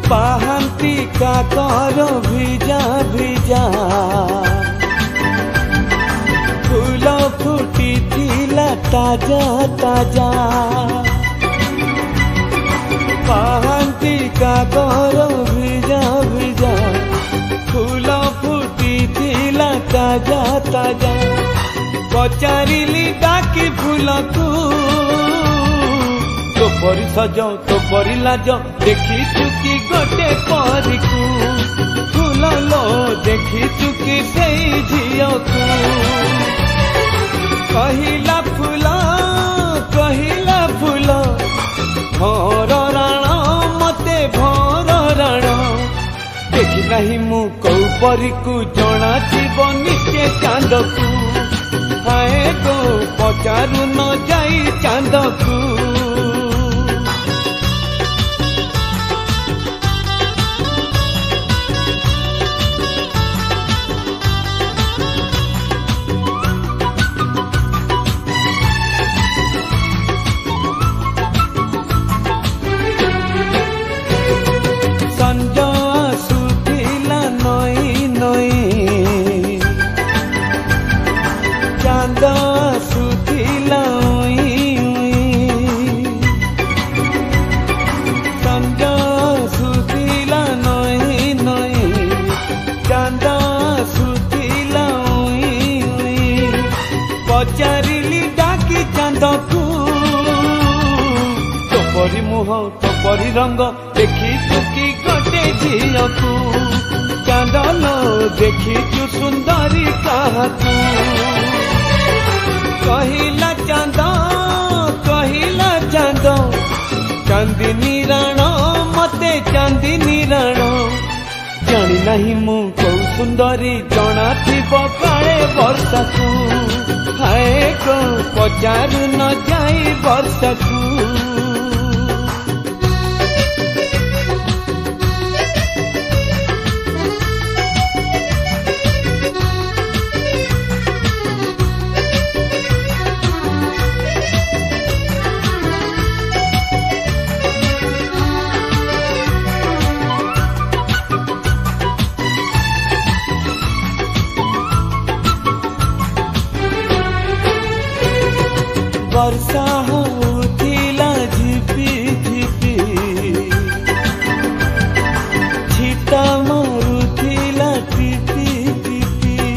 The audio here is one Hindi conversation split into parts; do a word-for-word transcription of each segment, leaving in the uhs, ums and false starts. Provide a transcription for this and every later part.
पाहांती काकर भिजा भिजा फूल फुटी थिला ताजा ताजा पाहांती काकर भिजा भिजा फूल फुटी थिला ताजा ताजा पचारिली डाकी फूल को तो परी सज तो परी लाज देखी चुकी गोटे परी को फूल लो देखी चुकी से झियो को कहिला फूल कहिला फूल भोर राण मते भोर राण देखी नहीं मु कौ परी को जना जीव निचे चांद को हाय गो पचारू न जाई चांद को पचारिली डाकी चांद को तो परी मुह तो परी रंग देखी चुकी गोटे झियो को चांद लो देखी चु सुंदरी कहतु कहिला चांद कहिला चांद चांदनी राण मते चांदनी राण जानी नहीं मु कौ सुंदरी जना थिब काले वर्षा को हाय को पचारू न जाई वर्षा को वर्षा होथिला झिपी झिपी छिटा मारुथिला टिपी टिपी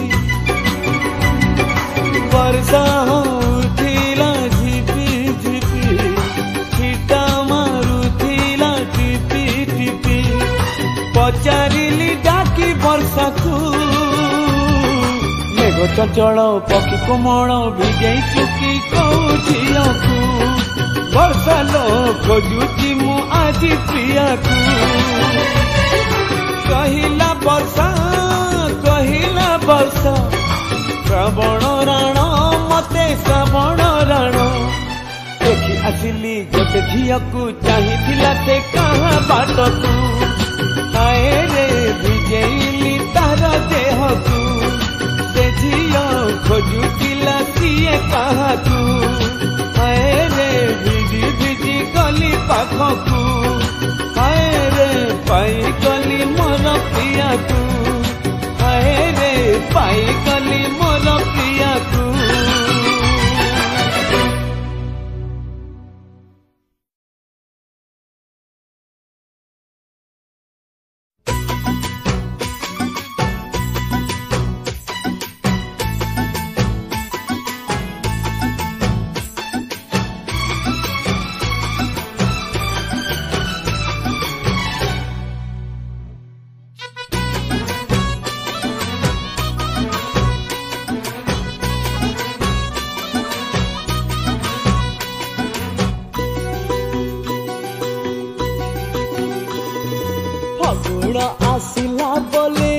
वर्षा होथिला झिपी झिपी छिटा मारुथिला टिपी टिपी पचारिली डाकी वर्षा को चंचल पक्षी कोमल भिजई चुकी कौझियो को वर्षा लो खोजुची मु आज प्रिया को कहिला वर्षा कहिला वर्षा श्रावण राण मते श्रावण राण देखी आसिली गोटे झियो को चाहिथिला से कहा बाट को आए रे भिजईली तार देह को झियो खोजुला सीए कहा तू आए रे भिजी भिजी गली पाखकू आए रे पाई गली मोर प्रिया तू आए रे पाई गली मोर प्रिया तू आसिला बोले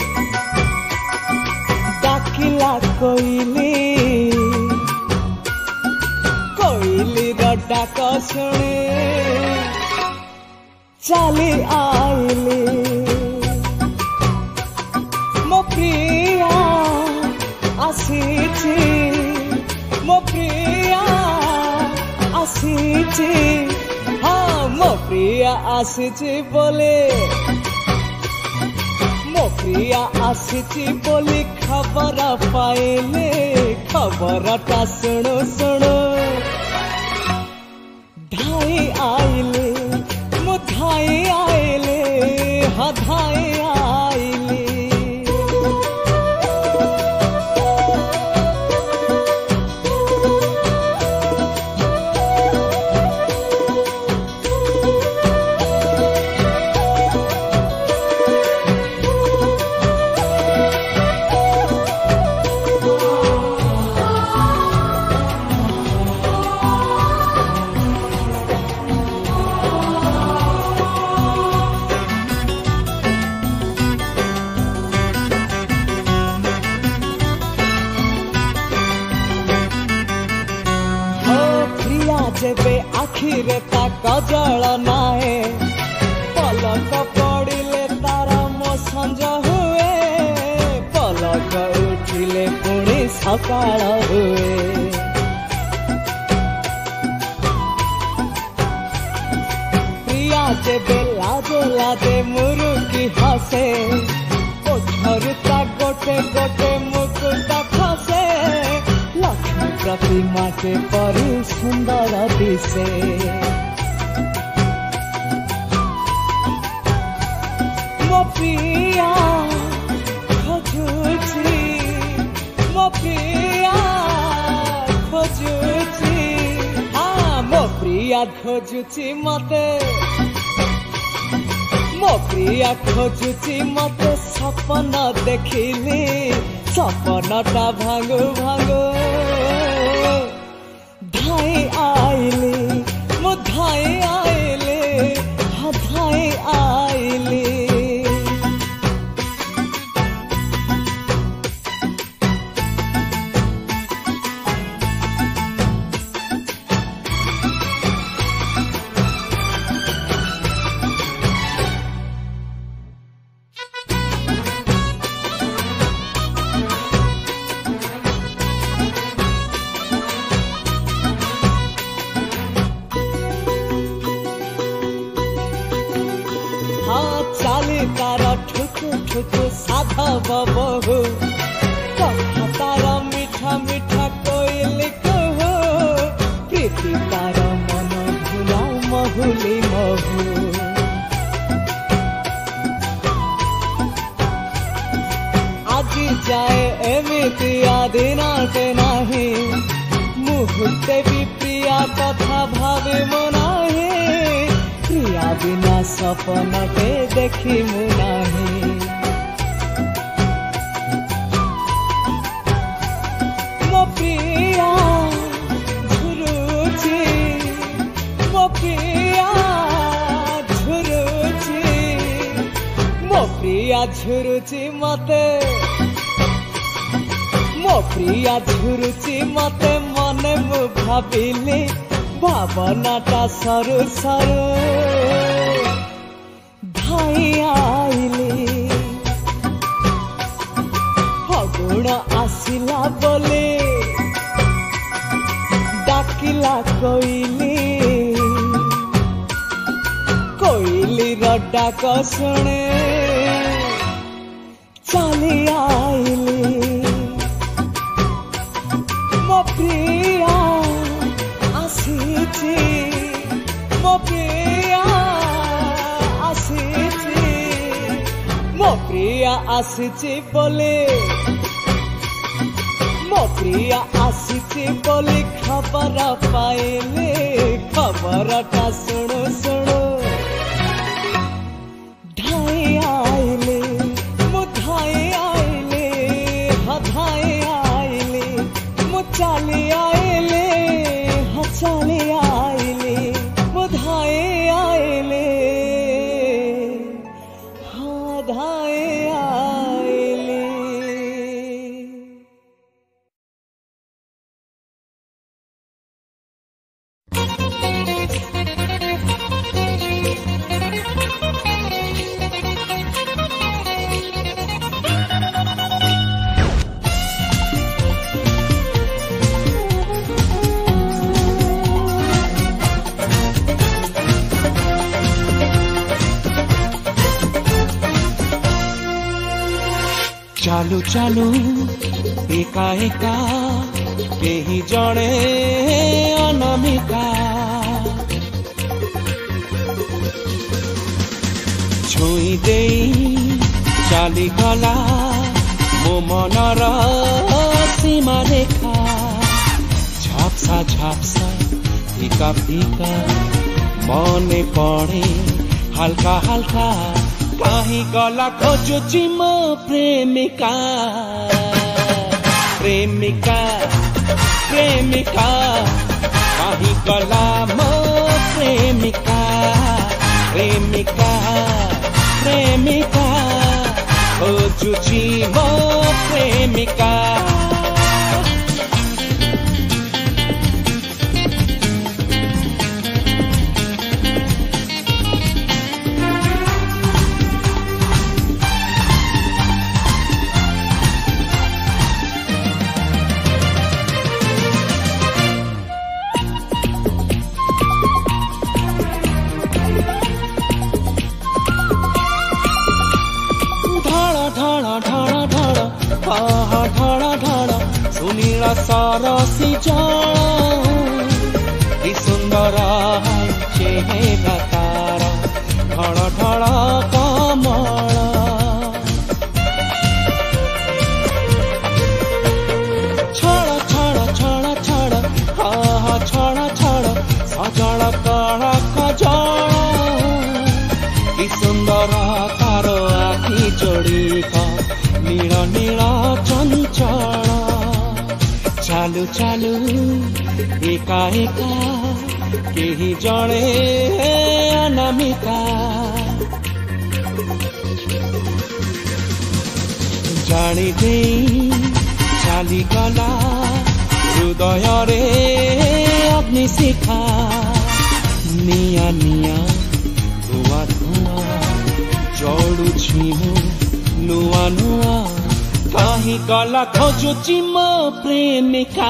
डाकिला कोइली कोइली डाक शुणे चली आइली मो प्रिया आसीची मो प्रिया आसीची हाँ मो प्रिया आसीची बोले मो प्रिया आसीची बोली खबर पाइले खबरटा सुनो सुनो धाई आइले मो धाई आइले हा धाई आइले जेबे आखिरे ता कजल नाए पलक पड़िले तार मो संज हुए पलक उठिले पुणी सकाळ हुए प्रिया जेबे लाजे लाजे मुरुकी हसे ओठरु ता गोटे गोटे मुकुटा खसे लक्ष्मी प्रतिमा के परी सुंदर दिसे मो प्रिया खोजुची मो प्रिया खोजुची हाँ मो प्रिया खोजुची मते मो प्रिया खोजुची मते सपन देखिली सपनटा भांगु भांगु धाई आइले मो धाई आइले हा धाई आइले साधव बहु कथा तार मीठा मीठा कोइली कहू प्रीति तार मन भुला महुली महू आज जाए एमिति आदिनाटे नाही मुहूर्ते भी प्रिया कथा भावे मनाही प्रिया बिना सपनटे देखी मुनाही मो प्रिया झुरुची मो प्रिया झुरुची मो प्रिया झुरुची मते मो प्रिया झुरुची मते मने मु भाबिली भावनाटा सरू सरू धाई आइली फगुण आसिला बोले डाकिला कोइली कोइली रो डाक शुणे चली आइली मो प्रिया आसीची मो प्रिया आसीची मो प्रिया आसीची बोले मो प्रिया आसीची बोली खबर पाइले खबरटा सुनु सुनु धाई आइले मु धाई आइले हा धाई आइले मु चली आइले हा चली आइले मु धाई आइले हा धाई आइले। चालू चालू एका एका केही जणे अनामिका छुई देई चाली गला मो मनर सीमा रेखा झापसा झापसा फीका फीका मने पड़े हल्का हल्का कहीं गला खोजुची मो प्रेमिका प्रेमिका प्रेमिका कहीं गला मो प्रेमिका प्रेमिका प्रेमिका खोजुची मो प्रेमिका सुनीला सरसी जल कि सुंदर चेहरा तार ढल ढल कमल छड़ छड़ छड़ छड़ हा छड़ छड़ सजल कड़क जल कि सुंदर तार आखि जोड़िक नील नील चंचल चालू चालू एका एका केही जणे अनामिका जानी देई चाली गला हृदय रे अग्नि शिखा निया निया धुआ धुआ जड़ुछि मु नुआ नुआ कहीं गला खोजुची मो प्रेमिका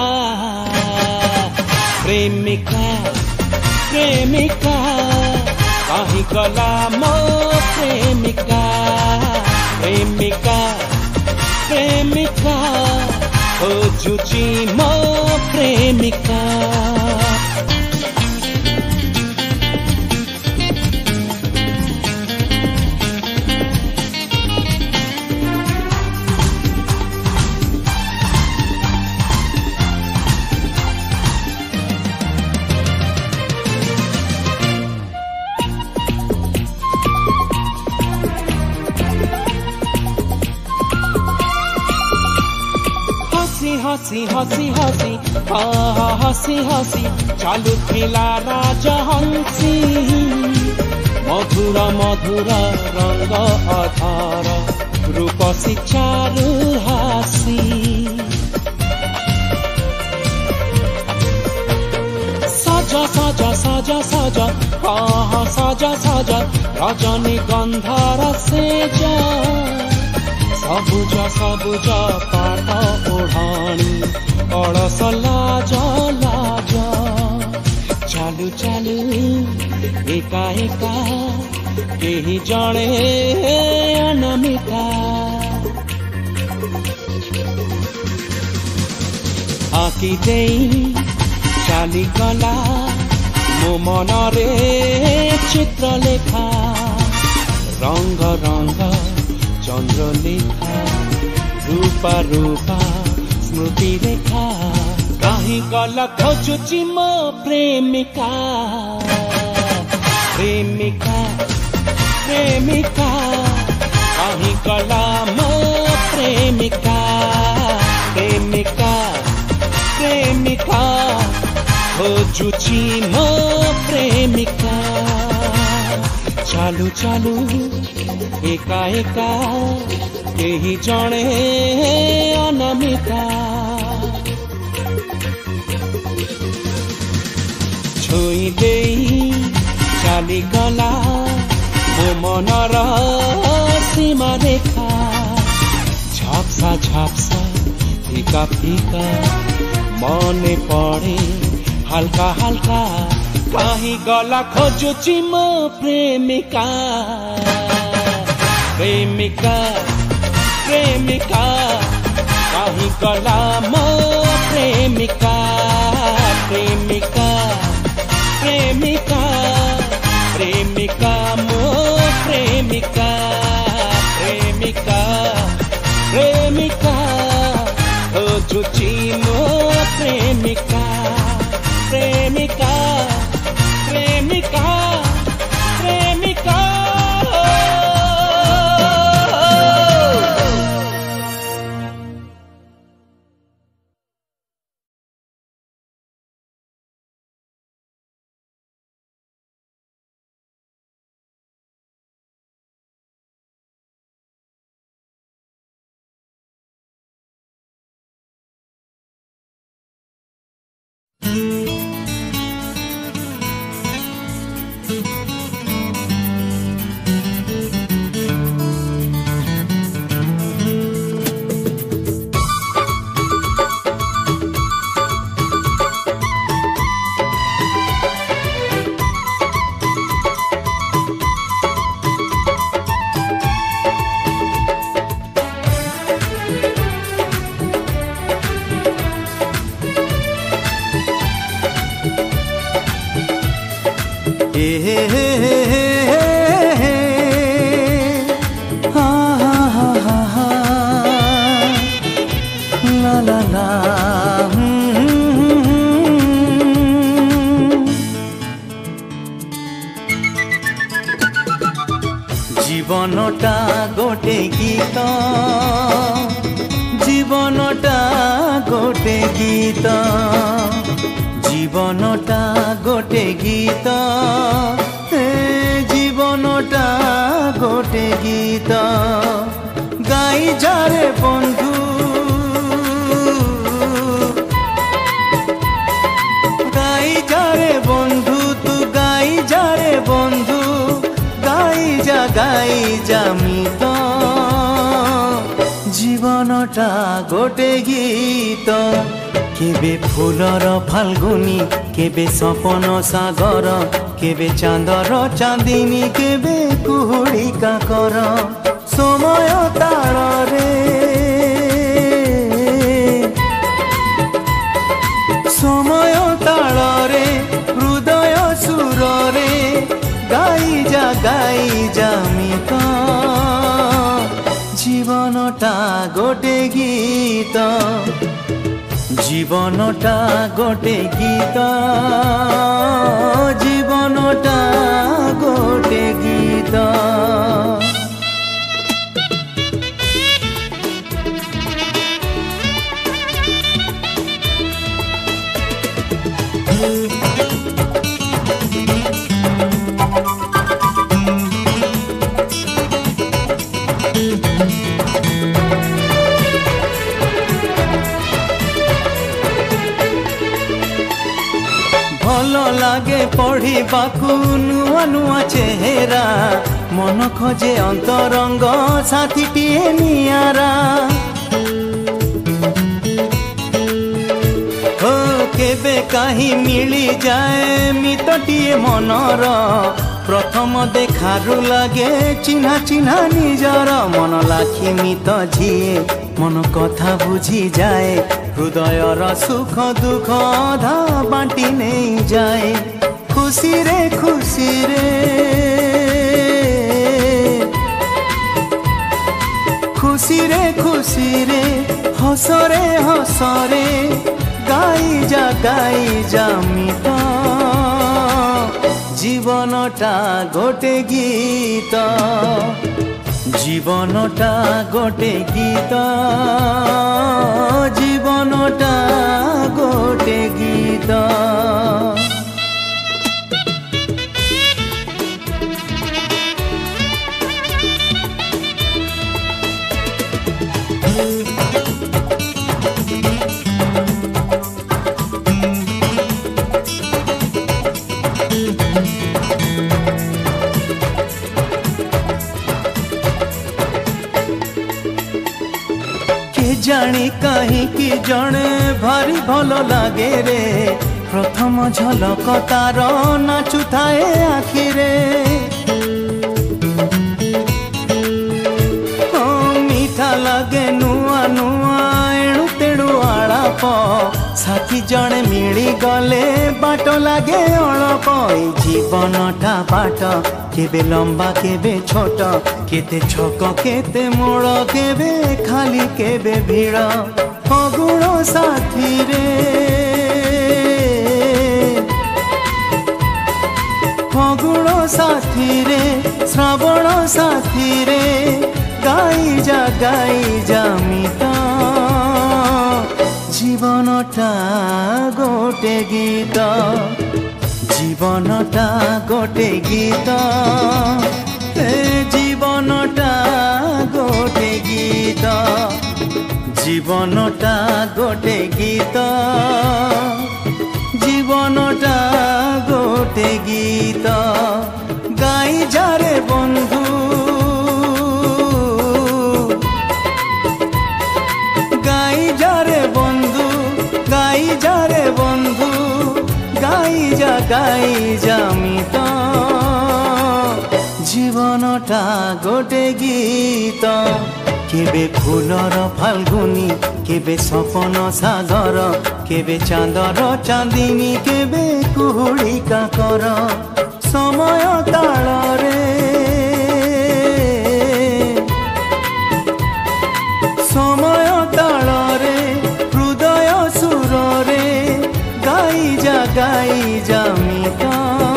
प्रेमिका प्रेमिका कहीं गला मो प्रेमिका प्रेमिका प्रेमिका खोजुची मो प्रेमिका हसी हसी हसी हा हसी हसी चालू थिला राजहंसी मधुर मधुर रंग अधर रूपसी चारु हासी सजा सजा सजा सजा हा सजा सजा रजनी गंधर सेज सबुज सबुज पाट ओढ़ाणी कलश लाज लाज चालू चालू एका एका केही जणे अनामिका आँखि देई चाली गला मो मनरे चित्रलेखा रंग रंग चंद्रलेखा रूपा रूपा स्मृति रेखा कहीं गला खोजुची मो प्रेमिका प्रेमिका प्रेमिका कहीं गला मो प्रेमिका प्रेमिका प्रेमिका खोजुची मो प्रेमिका चालू चालू एका एका केही जणे अनामिका छुई देई चाली गला मो मनर सीमा रेखा झापसा झापसा फीका फीका मने पड़े हल्का हल्का कहीं गला खोजुची मो प्रेमिका प्रेमिका प्रेमिका कहीं गला मो प्रेमिका प्रेमिका प्रेमिका प्रेमिका मो प्रेमिका प्रेमिका प्रेमिका खोजुची मो प्रेमिका प्रेमिका प्रेमिका प्रेमिका জীবনটা গোটে গীত জীবনটা গোটে গীত জীবনটা গোটে গীত জীবনটা গোটে গীত গাই যারে বন্ধু গাই যারে বন্ধু তু গাই যারে বন্ধু গাই যা গাই যামিত জীবনটা গোটে গীত কেবে ফুলর ফাল্গুনি কেবে সপন সাগর কেবে চাঁদর চাঁদিনী কেবে কুহুড়ি কাকর সময় তাଳରେ সময় তাଳରେ হৃদয় সুରରେ গাই যা গাই যামিত জীবনটা গোটে গীত জীবনটা গোটে গীত জীবনটা গোটে গীত ভাল লাগে পড়িবাকু নুয়া নুয়া চেহারা মন খোঁজে অন্তরঙ্গ সাথীটিয়ে নিয়ারা ও কেবে কাহি মিলি যায় মিতটিয়ে মনর প্রথম দেখারু লাগে চিহ্না চিহ্না নিজর মন লাখি মিত ঝিয়ে মন কথা বুঝি যায় হৃদয়র সুখ দুঃখ অধা বাঁটি নেই যায় খুশি রে খুশি রে খুশি রে খুশি রে হসরে হসরে গাই যা গাই যামিত জীবনটা গোটে গীত জীবনটা গোটে গীত জীবনটা গোটে গীত जानी कहीं कि जड़े भारी भल लगे रे प्रथम झलक तार नाचु थाए आखिरे मीठा लगे साथी जड़े मिली गले बाट लगे अलप जीवनटा बाट केबे लंबा केबे छोट केते छक केते मोड़ केबे खाली केबे भीड़ फगुण साथी रे फगुण साथी रे श्रावण साथी रे गाई जा गाई जा मिता जीवनटा गोटे गीत जीवनटा गोटे गीत ए जीवनटा गोटे गीत जीवनटा गोटे गीत जीवनटा गोटे गीत गाई जा रे बंधु गाई जा रे बंधु गाई जा रे बंधु गाई जा गाई जा मित जीवनटा गोटे गीत केबे फूलर फाल्गुनी केबे सपन सागर केबे चांदर चांदिनी केबे कुहुड़ी काकर समय ताल रे समय ताल रे हृदय सुर रे गाई जा गाई जा मित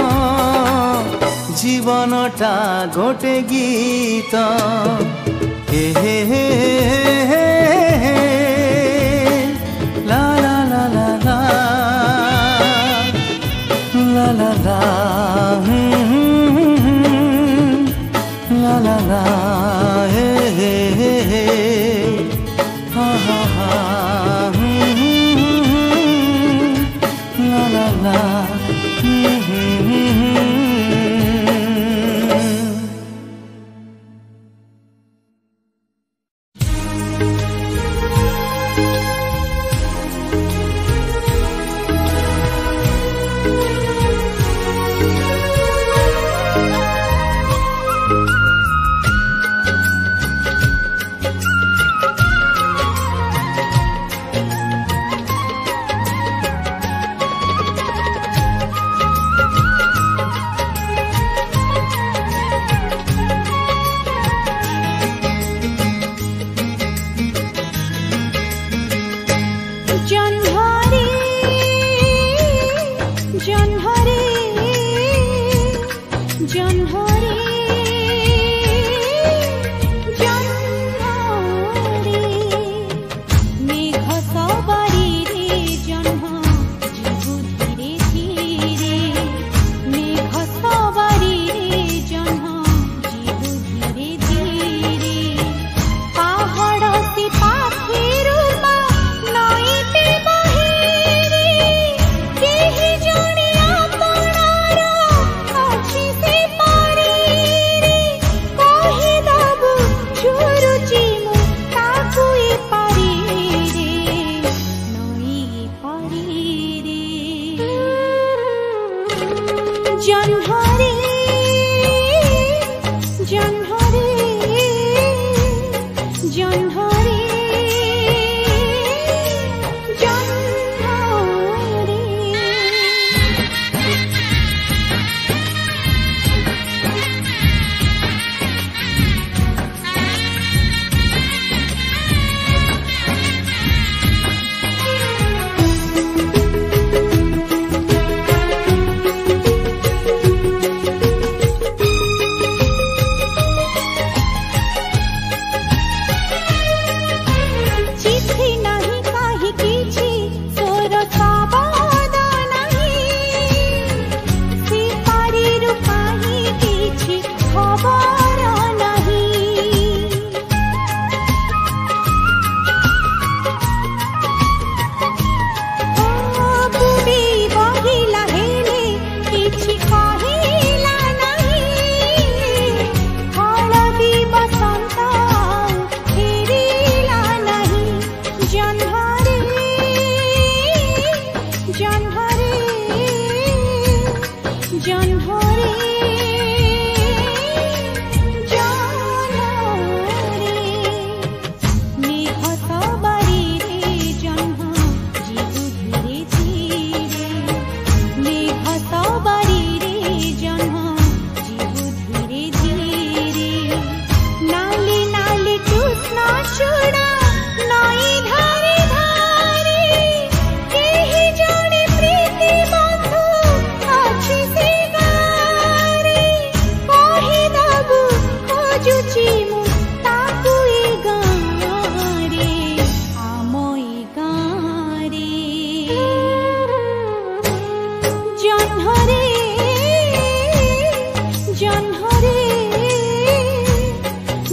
जीवनटा गोटे गीत हे हे हे हे हे ला ला ला ला ला ला ला ला ला ला ला हे हे हे हे हा हा हा ला ला ला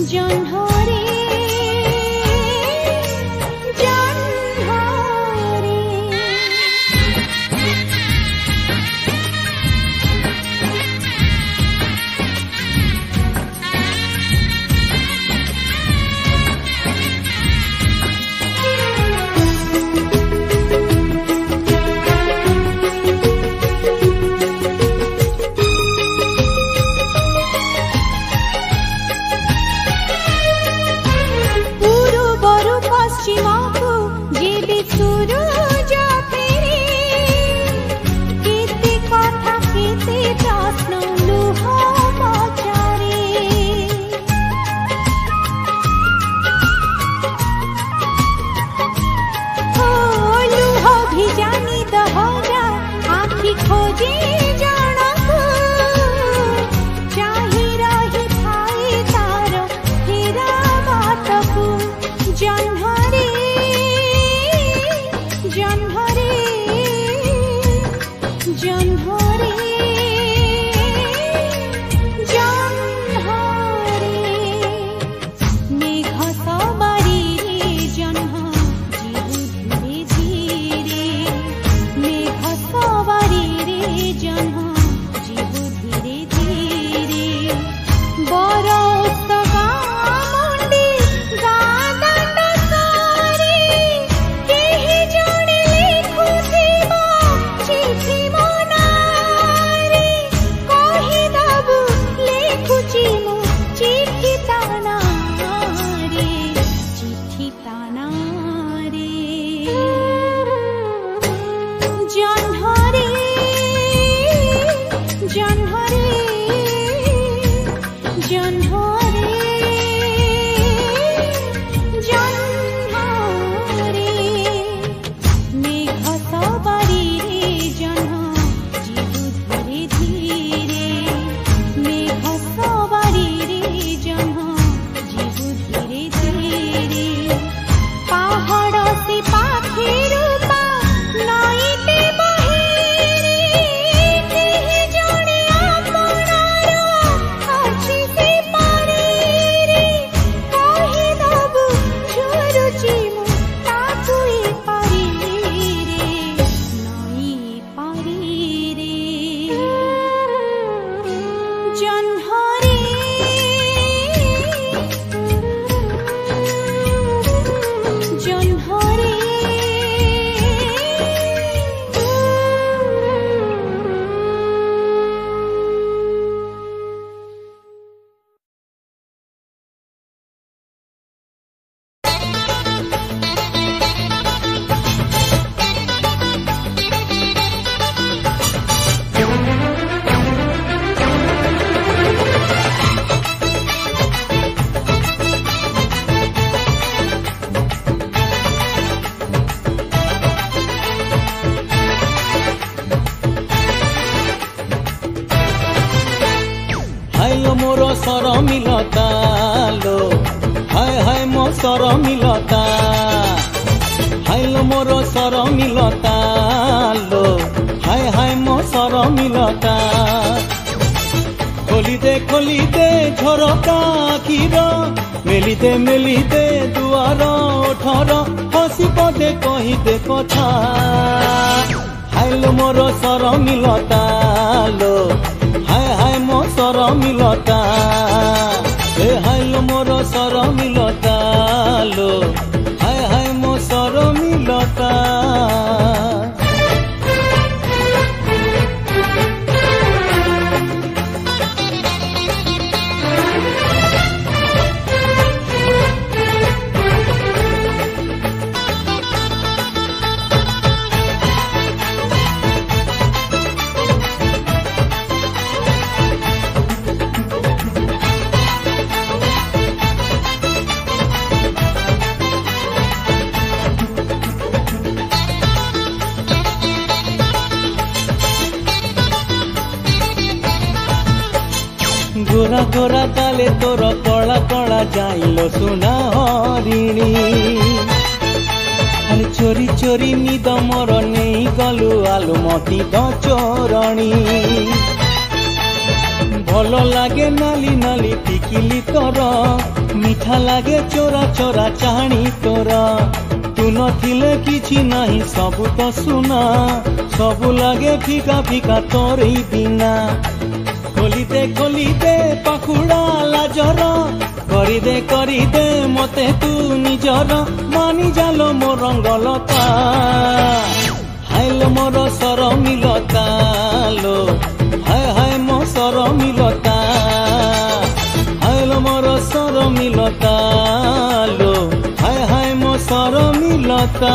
जन्हरे सरमिलता लो हाय हाय मो सरमिलता हाय लो मोर सरमिलता लो हाय हाय मो सरमिलता खोली दे खोली दे झरका आखिर मेली दे मेली दे दुआर ओठर हसी पदे कही दे कथा हाय लो मोर सरमिलता लो हाय हाय मो सरमिलता ए हाय लो मोर सरमिलता लो हाय हाय मो सरमिलता गोरा गोरा ताले तोर कला कला जाइलो सुना हरिणी अरे चोरी चोरी निद मोर नहीं गलु आलु मती द चोरणी भल लागे नाली नाली टिकिली तोर मिठा लागे चोरा चोरा चाणी तोर तू नथिले किछि नाही सबु तो सुना सबु लागे फीका फीका तोरी बिना खोली दे खोली दे पाखुड़ा लाजर करी दे करी दे मते तू निजर मानी जालो मो रंगलता हाइलो मोर सर मिलता लो हाय हाय मो सर मिलता हाइलो मोर सर मिलता लो हाय हाय मो सर मिलता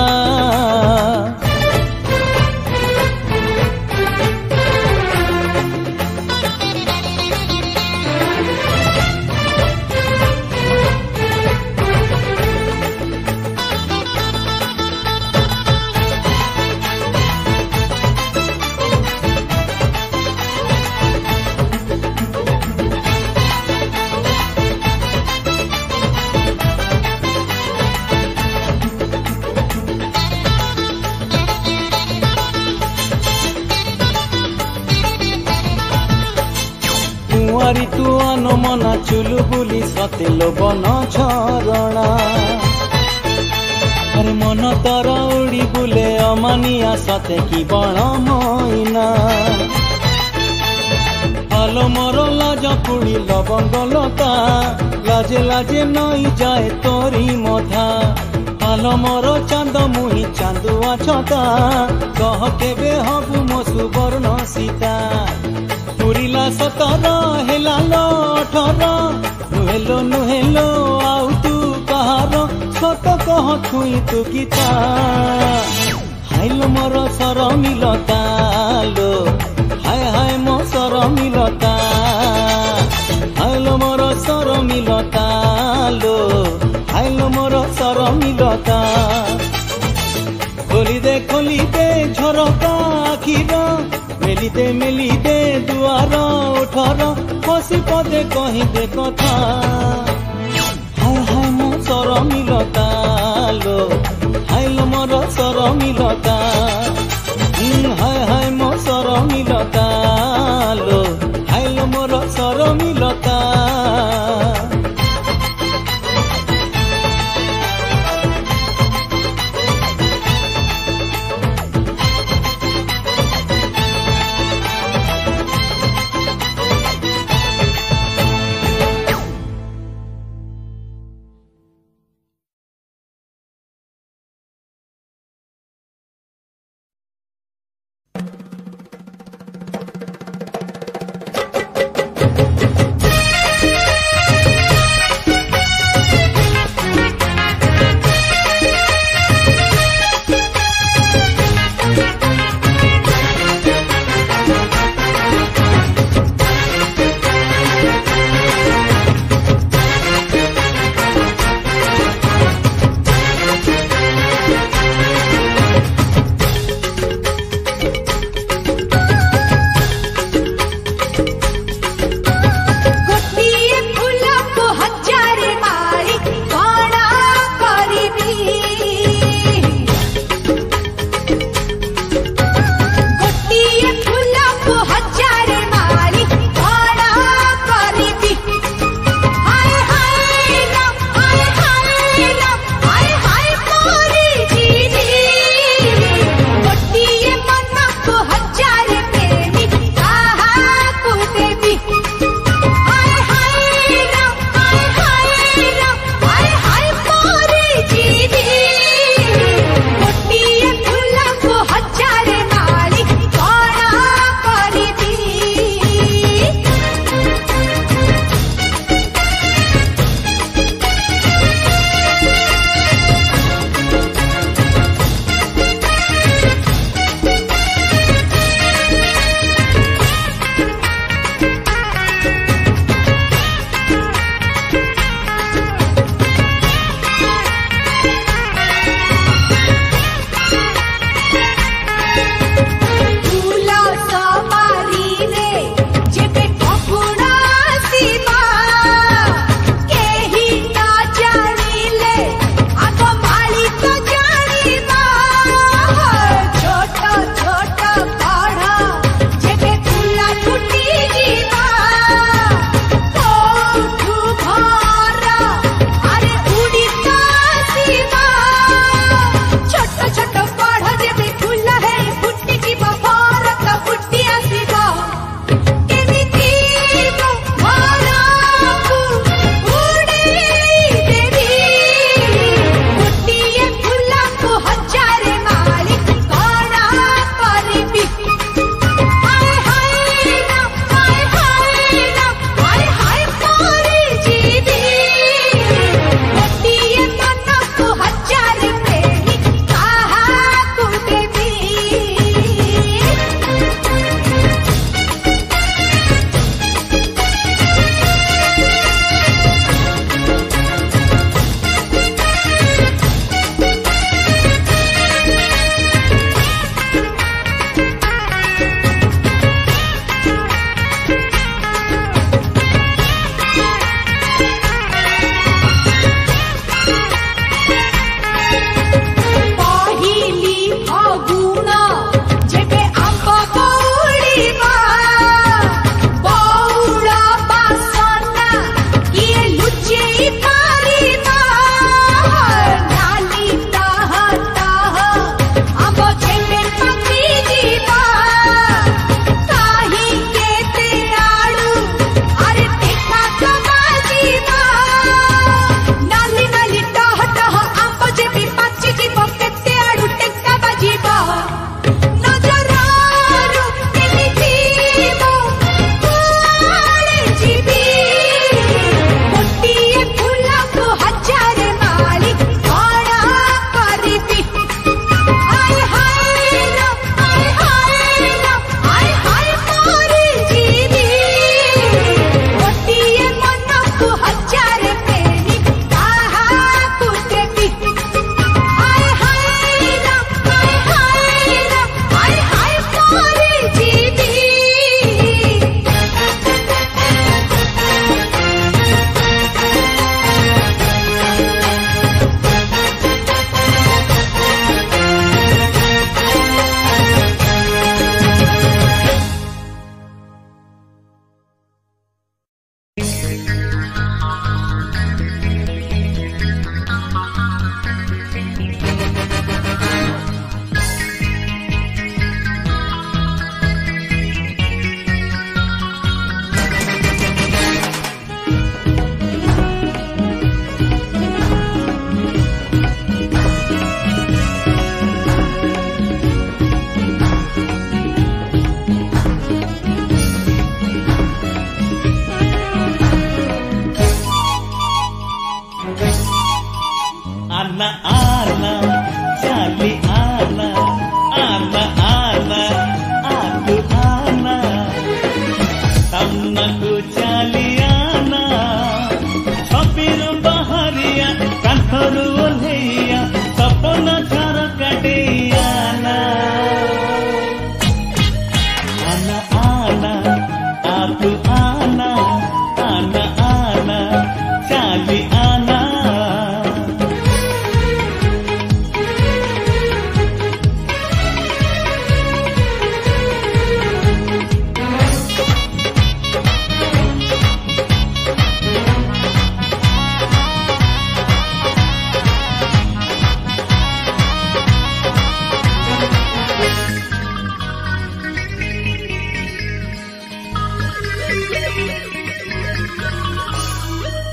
कुआरी तू आनो मना चुलु बुली सते लोबन झरणा अरे मन तर उड़ी बुले अमानिया सते की बण मैना आलो मोर लाज पुड़ी लबंग लता लाजे लाजे नई जाए तोरी मधा आलो मोर चांद मुही चांदुआ छता कह केबे हबु मो सुवर्ण सीता पुरिला सतर हेला लो अठर नुहेलो नुहेलो आउ तू कहार सत कह छुई तू गीता हाइलो मोर सर मिलता लो हाय हाय मो सर मिलता हाइलो मोर सर मिलता लो हाइलो मोर सर मिलता खोली दे खोली दे झरका आखिर मेली दे मेली दे दुआर उठर हसी पदे कही दे कथा हाय हाय मो सर मिलता लो हाइलो मोर सर मिलता हाय हाय मो सर मिलता लो हाइलो मोर सर मिलता।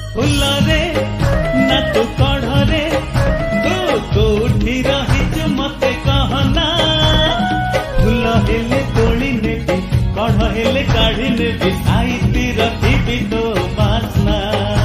फुलरे ना तू कढ़रे तू कोठी रहिचु मते कहना फुल हेले तोड़ी नेबी कढ़ हेले काढ़ी नेबी साइती रखिबी तो बासना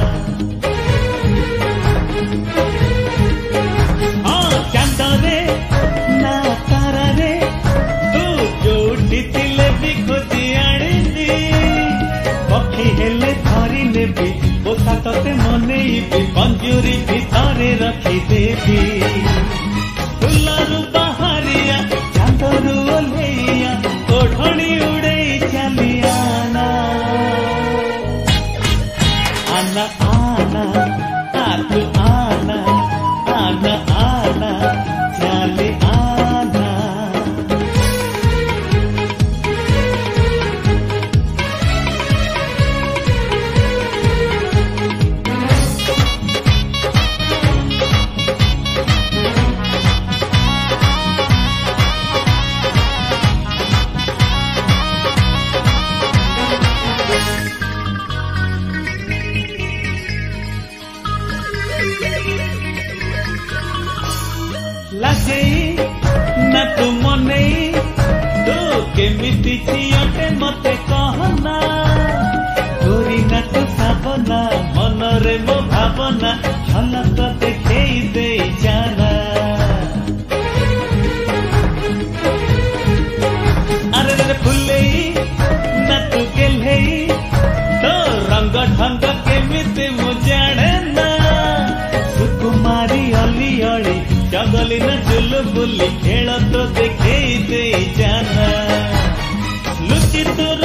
हाँ चांदरे ना तारारे तू जोड़ी तिले भी खोजी आनिबी पक्षी हेले धरी नेबी बोसा तते मनेइबी पंजुरी भितरे रखिदेबी फुलरू बाहरिया चांदरू ओल्हेइया ओढ़णी उड़ेई चली आना आना आना आतु आना आना आना चली आना लाजेई ना तू मनेई तू केमिति छियटे मते कहना तोरी ना तू साबना मनरे मो भावना झलक देखेई देई जाना अरे रे फुलेई ना तू गेलेई तो रंग ढंग केमिति मु जाने ना सुकुमारी अली अली जगली न चुलबुली खेल तो देखे दे जाना लुचि तोर